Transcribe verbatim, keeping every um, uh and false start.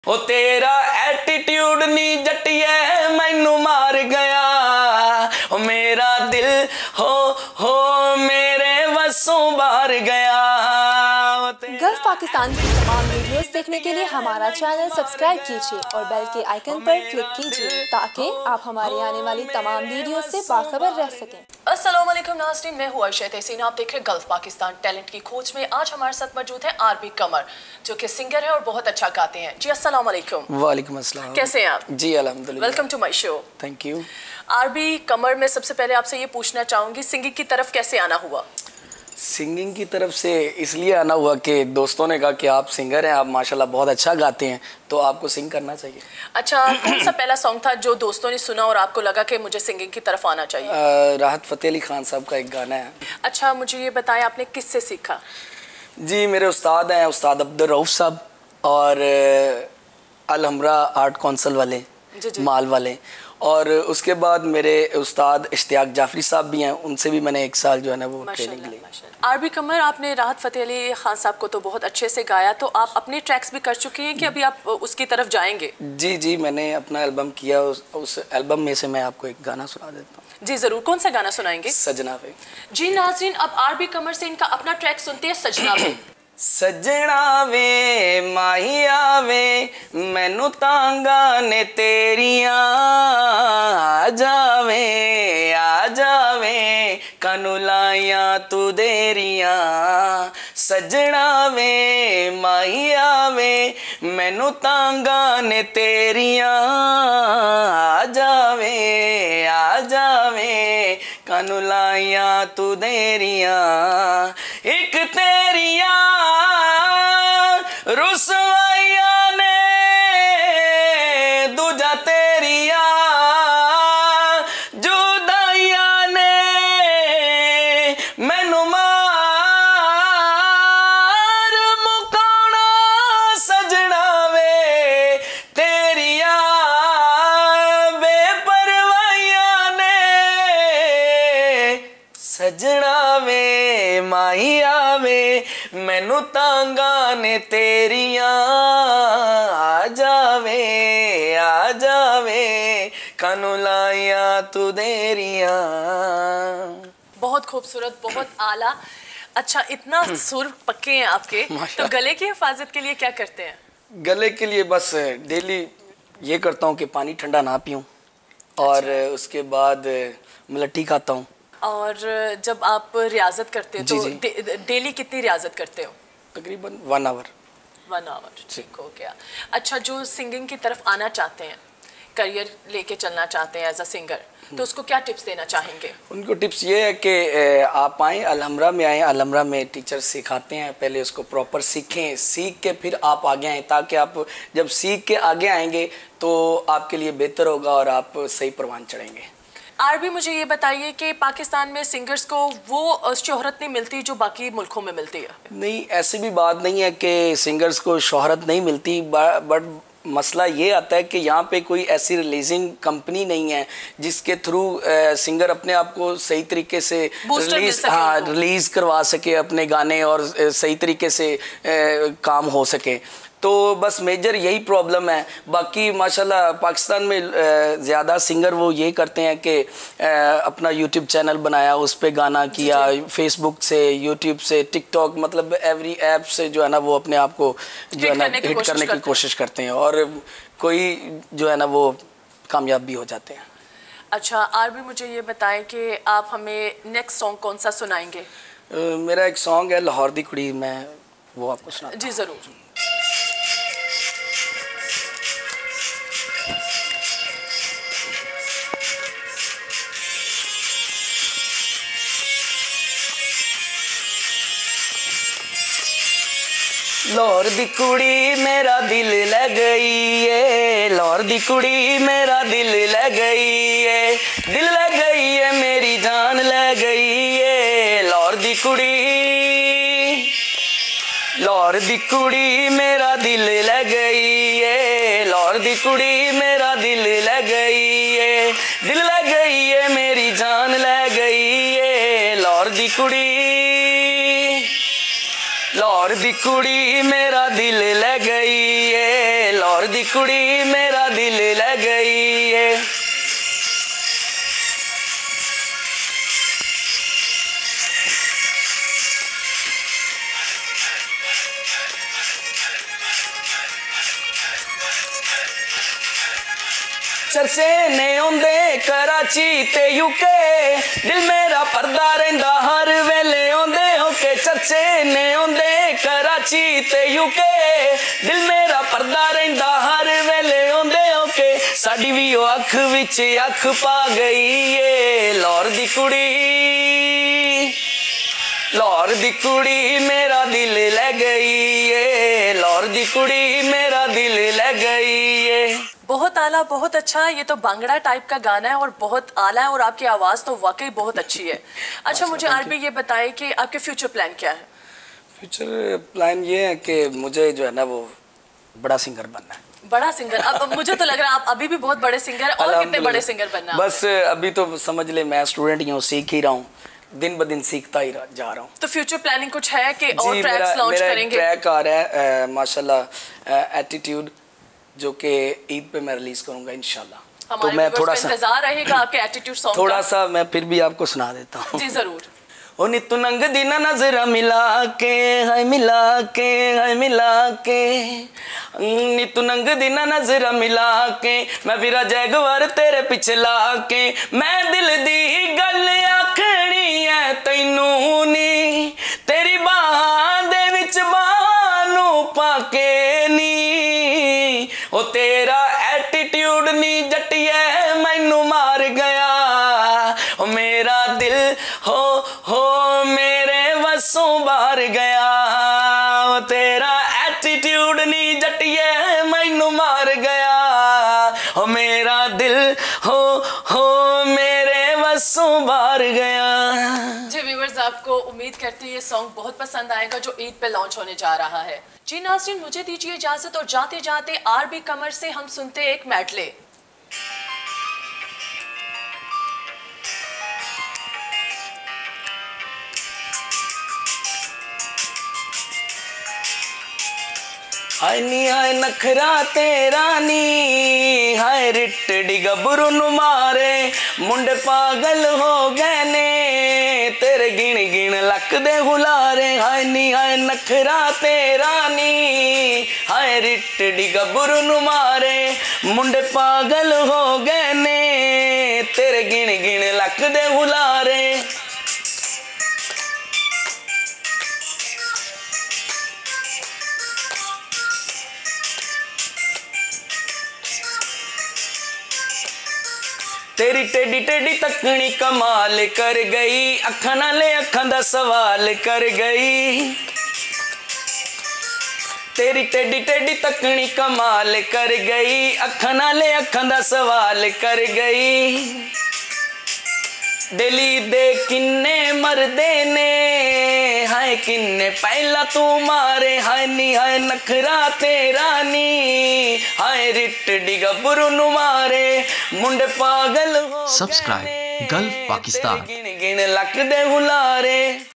ओ तेरा एटीट्यूड नी जटिए मैनू मार गया, ओ मेरा दिल हो हो मेरे वसों बाहर गया। गल्फ पाकिस्तान की तमाम वीडियोस देखने के लिए हमारा चैनल सब्सक्राइब कीजिए और बेल के आइकन पर क्लिक कीजिए ताकि आप हमारी आने वाली तमाम वीडियोस से बाखबर रह सकें। अस्सलाम वालेकुम नाज़रीन, मैं हूँ अर्शद तहसीन। आप देख रहे हैं गल्फ पाकिस्तान टैलेंट की खोज में। आज हमारे साथ मौजूद है आरबी कमर, जो कि सिंगर है और बहुत अच्छा गाते हैं। जी अस्सलाम वालेकुम। वालेकुम अस्सलाम। कैसे हैं आप? जी अल्हम्दुलिल्लाह। Welcome to my show. Thank you. RB Kamar, मैं सबसे पहले आपसे ये पूछना चाहूंगी, सिंगिंग की तरफ कैसे आना हुआ? सिंगिंग की तरफ से इसलिए आना हुआ कि दोस्तों ने कहा कि आप सिंगर हैं, आप माशाल्लाह बहुत अच्छा गाते हैं, तो आपको सिंग करना चाहिए। अच्छा, कौन सा पहला सॉन्ग था जो दोस्तों ने सुना और आपको लगा कि मुझे सिंगिंग की तरफ आना चाहिए? आ, राहत फ़तेह अली खान साहब का एक गाना है। अच्छा, मुझे ये बताएं आपने किससे सीखा? जी मेरे उस्ताद हैं, उस्ताद अब्दुल रऊफ साहब और अल हमरा आर्ट काउंसिल वाले जी जी। माल वाले, और उसके बाद मेरे उस्ताद इश्तियाक जाफरी साहब भी हैं, उनसे भी मैंने एक साल जो है ना वो ट्रेनिंग ली। आरबी कमर, आपने राहत फ़तेह अली खान साहब को तो बहुत अच्छे से गाया, तो आप अपने ट्रैक्स भी कर चुके हैं कि अभी आप उसकी तरफ जाएंगे? जी जी, मैंने अपना एल्बम किया, उस, उस एल्बम में से मैं आपको एक गाना सुना देता हूँ। जी जरूर, कौन सा गाना सुनाएंगे? सजना वे। जी नाज़रीन, अब आरबी कमर से इनका अपना ट्रैक सुनते हैं, सजना वे। सजना वे माहिया वे मैनू तांगा ने तेरिया, आ जावे आ जावे कानू लाइया तू देरिया। सजना वे माहिया वे मैनू तांगा ने तेरिया, आ जावे आ जावे कानू लाइया तू देरिया। एक तेरिया रुसवाइया ने दूजा तेरिया जुदाइया ने मैनू मार मुकाना। सजना वे तेरिया बेपरवाइया ने, सजना वे माहिया वे मैनू तांगा ने तेरिया, आ जावे आ जावे कानू लाइया तू देरिया। बहुत खूबसूरत, बहुत आला। अच्छा, इतना सुर पक्के हैं आपके, तो गले की हिफाजत के लिए क्या करते हैं? गले के लिए बस डेली ये करता हूँ कि पानी ठंडा ना पीऊँ, और अच्छा। उसके बाद मलट्टी खाता हूँ। और जब आप रियाजत करते हो तो दे, डेली कितनी रियाजत करते हो? तकरीबन वन आवर। वन आवर, ठीक हो गया। अच्छा, जो सिंगिंग की तरफ आना चाहते हैं, करियर लेके चलना चाहते हैं एज अ सिंगर, तो उसको क्या टिप्स देना चाहेंगे? उनको टिप्स ये है कि आप आएँ, अल हमरा में आएँ, अल हमरा में टीचर सिखाते हैं, पहले उसको प्रॉपर सीखें, सीख के फिर आप आगे आएँ, ताकि आप जब सीख के आगे आएंगे तो आपके लिए बेहतर होगा और आप सही परवान चढ़ेंगे। आरबी, मुझे ये बताइए कि पाकिस्तान में सिंगर्स को वो शोहरत नहीं मिलती जो बाकी मुल्कों में मिलती है? नहीं, ऐसी भी बात नहीं है कि सिंगर्स को शोहरत नहीं मिलती, बट मसला ये आता है कि यहाँ पे कोई ऐसी रिलीजिंग कंपनी नहीं है जिसके थ्रू सिंगर अपने आप को सही तरीके से रिलीज हाँ रिलीज़ करवा सके अपने गाने, और सही तरीके से आ, काम हो सके। तो बस मेजर यही प्रॉब्लम है। बाकी माशाल्लाह पाकिस्तान में ज़्यादा सिंगर वो ये करते हैं कि अपना यूट्यूब चैनल बनाया, उस पर गाना किया, फेसबुक से, यूट्यूब से, टिकटॉक, मतलब एवरी ऐप से जो है ना वो अपने आप को जो है ना हिट करने की कोशिश करते हैं, और कोई जो है ना वो कामयाब भी हो जाते हैं। अच्छा आरबी, मुझे ये बताएं कि आप हमें नेक्स्ट सॉन्ग कौन सा सुनाएंगे? मेरा एक सॉन्ग है लाहौर दी कुड़ी, मैं वो आपको सुना। जी ज़रूर। लाहौर दी कुड़ी मेरा दिल ले गई है, लाहौर दी कुड़ी मेरा दिल ले गई है, दिल ले गई है मेरी जान ले गई है। लाहौर दी कुड़ी लाहौर दी कुड़ी मेरा दिल ले गई है, लाहौर दी कुड़ी मेरा दिल ले गई है, दिल ले गई है मेरी जान ले गई है। लाहौर दी कुड़ी लाहौर लाहौर दी कुड़ी मेरा दिल ले गई है, लाहौर दी कुड़ी मेरा दिल ले गई है। चर्चे ने आंदे कराची ते यूके, दिल मेरा परदा रहिंदा हर वेले आंदे होके। चर्चे ने आंदे कराची ते यूके, दिल मेरा परदा रहिंदा हर वेले आंदे होके। साडी भी ओ अख विच अख पा गई है, लाहौर दी कुड़ी, लाहौर दी कुड़ी मेरा दिल ले गई है, लाहौर दी कुड़ी मेरा दिल ले गई है। बहुत आला, बहुत अच्छा। ये तो बांगड़ा टाइप का गाना है और बहुत आला है और आपकी आवाज़ तो वाकई बहुत अच्छी है। अच्छा, मुझे आरबी ये बताएं कि आपके फ्यूचर प्लान क्या है? फ्यूचर प्लान ये है कि मुझे जो है ना वो बड़ा सिंगर बनना है। बड़ा सिंगर? अब मुझे तो लग रहा है आप अभी भी बहुत बड़े सिंगर हैं, और कितने बड़े सिंगर बनना है? बस अभी तो समझ ले मैं स्टूडेंट ही हूँ, सीख ही रहा हूँ, दिन ब दिन सीखता ही जा रहा हूँ। तो फ्यूचर प्लानिंग कुछ है कि और ट्रैक्स लॉन्च करेंगे? ट्रैक आ रहा है माशाल्लाह, एटीट्यूड, जो कि ईद पे मैं रिलीज करूंगा इंशाल्लाह। तो मैं थोड़ा सा इंतजार रहेगा आपके एटीट्यूड सॉन्ग थोड़ा सा मैं फिर भी आपको सुना देता हूँ। जी जरूर। ओ नितु नंग दिन नजर मिला के है, मिला के है, मिला के नितु नंग दिन नजर मिला के, मैं विरा जैगवार तेरे पिछे ला के। मैं दिल दी गल आखनी है तैनू नी, तेरी बाह दे विच बानू पाके नी। ओ तेरा एटीट्यूड नी जटिए मैनू मार गया, ओ मेरा दिल हो हो मेरे वसों बाहर गया। ओ तेरा एटीट्यूड नी जटिए मैनू मार गया, ओ मेरा दिल हो हो मेरे वसों बाहर गया। जी व्यूअर्स, आपको उम्मीद करते हैं ये सॉन्ग बहुत पसंद आएगा जो ईद पे लॉन्च होने जा रहा है। जी नाज़रीन, मुझे दीजिए इजाजत और जाते जाते आरबी कमर से हम सुनते एक मेडले। हाय नी हाय नखरा तेरा नी, हाय रिट्टी गबरू नु मारे, मुंडे पागल हो गए ने तेरे गिण गिण लक दे हुलारे। हाय नी हाय नखरा तेरा नी, हाय रिट्टी गबरू नु मारे, मुंडे पागल हो गए ने तेरे गिण गिण लक दे हुलारे। तेरी टेडी टेडी तकनी कमाल कर गई, अखां नाले अखां दा सवाल कर गई। तेरी टेडी टेडी तकनी कमाल कर गई, अखां नाले अखां दा सवाल कर गई। दिली दे किन्ने मरदे ने, हाय किन्ने पहला तू मारे। हाय नी हाय नखरा तेरा नी, हाय रिट्टी गबरू नु मारे, मुंडे पागल हो। Subscribe Gulf Pakistan. गिन गिन लक दे हुलारे।